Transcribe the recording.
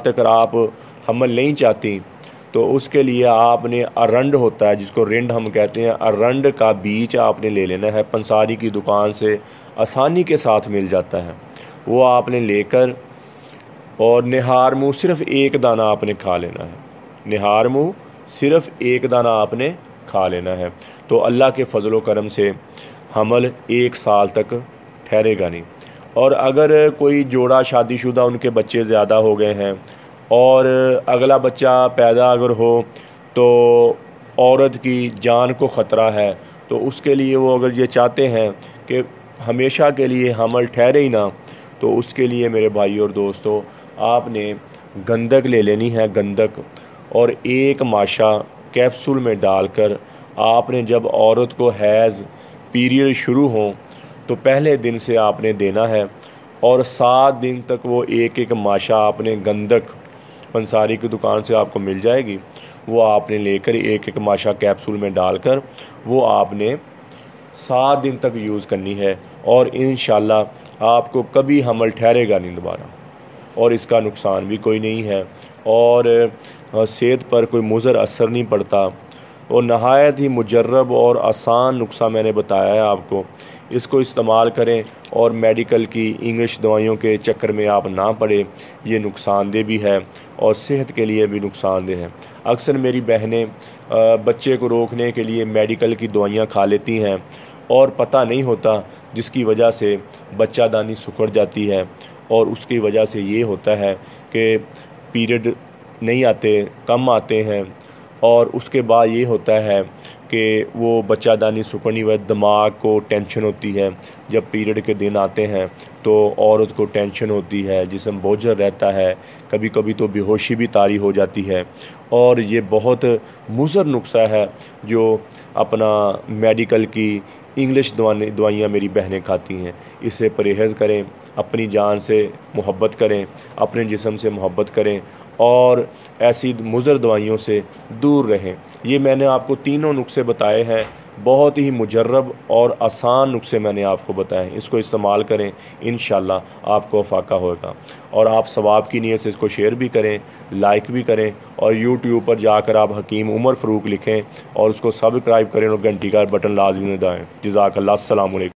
अगर आप हमल नहीं चाहती तो उसके लिए आपने अरंड होता है, जिसको रिंड हम कहते हैं, अरंड का बीज आपने ले लेना है। पंसारी की दुकान से आसानी के साथ मिल जाता है। वो आपने लेकर और निहार मुँह सिर्फ़ एक दाना आपने खा लेना है। निहार मुँह सिर्फ़ एक दाना आपने खा लेना है। तो अल्लाह के फ़ज़ल व करम से हमल 1 साल तक ठहरेगा नहीं। और अगर कोई जोड़ा शादीशुदा उनके बच्चे ज़्यादा हो गए हैं और अगला बच्चा पैदा अगर हो तो औरत की जान को ख़तरा है, तो उसके लिए वो अगर ये चाहते हैं कि हमेशा के लिए हमल ठहरे ही ना, तो उसके लिए मेरे भाई और दोस्तों आपने गंधक ले लेनी है। गंधक और 1 माशा कैप्सूल में डालकर आपने जब औरत को हैज़ पीरियड शुरू हो तो पहले दिन से आपने देना है और 7 दिन तक वो एक माशा आपने गंधक पंसारी की दुकान से आपको मिल जाएगी, वो आपने लेकर एक माशा कैप्सूल में डालकर वो आपने 7 दिन तक यूज़ करनी है। और इंशाल्लाह आपको कभी हमल ठहरेगा नहीं दोबारा, और इसका नुकसान भी कोई नहीं है और सेहत पर कोई मुज़र असर नहीं पड़ता। और नहायत ही मुजर्रब और आसान नुस्खा मैंने बताया है आपको। इसको इस्तेमाल करें और मेडिकल की इंग्लिश दवाइयों के चक्कर में आप ना पड़े। ये नुकसानदेह भी है और सेहत के लिए भी नुकसानदेह है। अक्सर मेरी बहनें बच्चे को रोकने के लिए मेडिकल की दवाइयाँ खा लेती हैं और पता नहीं होता, जिसकी वजह से बच्चादानी सिकुड़ जाती है और उसकी वजह से ये होता है कि पीरियड नहीं आते, कम आते हैं। और उसके बाद ये होता है कि वो बच्चादानी सिकुड़नी वजह दिमाग को टेंशन होती है। जब पीरियड के दिन आते हैं तो औरत को टेंशन होती है, जिस्म बोझल रहता है, कभी कभी तो बेहोशी भी तारी हो जाती है। और ये बहुत मुज़र नुस्खा है जो अपना मेडिकल की इंग्लिश दवाइयाँ मेरी बहनें खाती हैं। इससे परहेज़ करें, अपनी जान से मोहब्बत करें, अपने जिस्म से मोहब्बत करें और ऐसी मुज़र दवाइयों से दूर रहें। ये मैंने आपको तीनों नुस्खे बताए हैं, बहुत ही मुजर्रब और आसान नुस्खे मैंने आपको बताए हैं। इसको इस्तेमाल करें, इंशाल्लाह आपको फ़ायदा होगा। और आप सवाब की नीयत से इसको शेयर भी करें, लाइक भी करें और यूट्यूब पर जाकर आप हकीम उमर फ़रूक लिखें और उसको सब्सक्राइब करें और घंटी का बटन लाजमी दबाएं। जज़ाकल्लाह। अस्सलामु अलैकुम।